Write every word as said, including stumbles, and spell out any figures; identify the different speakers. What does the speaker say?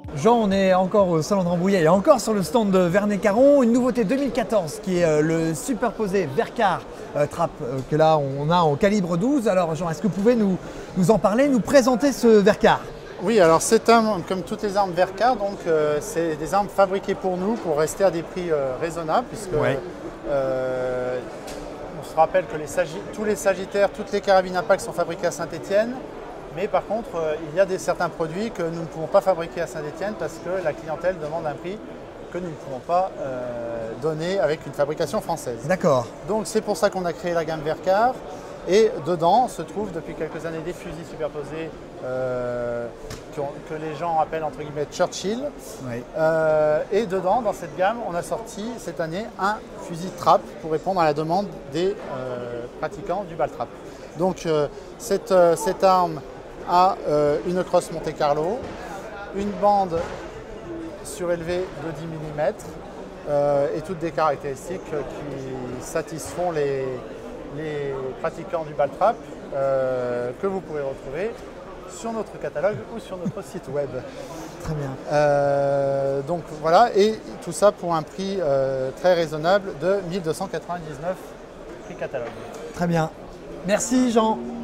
Speaker 1: Jean, on est encore au salon de Rambouillet et encore sur le stand de Vernet-Caron, une nouveauté deux mille quatorze qui est euh, le superposé Vercar euh, Trap euh, que là on a en calibre douze. Alors Jean, est-ce que vous pouvez nous, nous en parler, nous présenter ce Vercar?
Speaker 2: Oui, alors cette arme, comme toutes les armes Vercar, donc euh, c'est des armes fabriquées pour nous pour rester à des prix euh, raisonnables, puisque
Speaker 1: ouais.
Speaker 2: euh, on se rappelle que les tous les Sagittaires, toutes les carabines impact sont fabriquées à Saint-Étienne. Mais par contre, euh, il y a des, certains produits que nous ne pouvons pas fabriquer à Saint-Étienne parce que la clientèle demande un prix que nous ne pouvons pas euh, donner avec une fabrication française.
Speaker 1: D'accord.
Speaker 2: Donc c'est pour ça qu'on a créé la gamme Vercar. Et dedans se trouvent depuis quelques années des fusils superposés euh, que, que les gens appellent entre guillemets Churchill.
Speaker 1: Oui.
Speaker 2: Euh, et dedans, dans cette gamme, on a sorti cette année un fusil trap pour répondre à la demande des euh, pratiquants du ball trap. Donc euh, cette, euh, cette arme a euh, une crosse Monte Carlo, une bande surélevée de dix millimètres euh, et toutes des caractéristiques qui satisfont les, les pratiquants du ball trap euh, que vous pourrez retrouver sur notre catalogue ou sur notre site web.
Speaker 1: Très bien.
Speaker 2: Euh, donc voilà, et tout ça pour un prix euh, très raisonnable de mille deux cent quatre-vingt-dix-neuf prix catalogue.
Speaker 1: Très bien. Merci Jean.